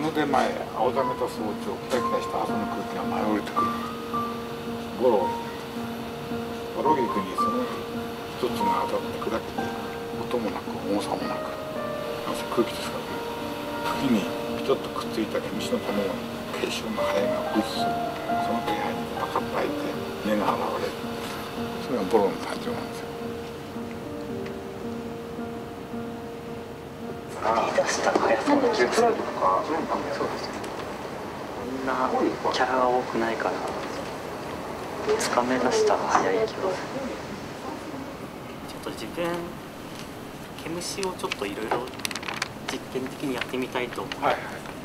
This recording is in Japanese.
出前、青ざめた早朝、キラキラした朝の空気が舞い降りてくる。ボロ菊にその一つが当たって砕けていく。音もなく重さもなく、空気ですからね。茎にピチョッとくっついた毛虫の卵に軽臭なハエが吹き進む。その気配にパカッと開いて根が現れる。それがボロの誕生なんですよ。 作り出した速さの気がするのか。そうですね。こんなキャラが多くないからつかめ出したら早い気がする。ちょっと自分毛虫をちょっといろいろ実験的にやってみたいと思って、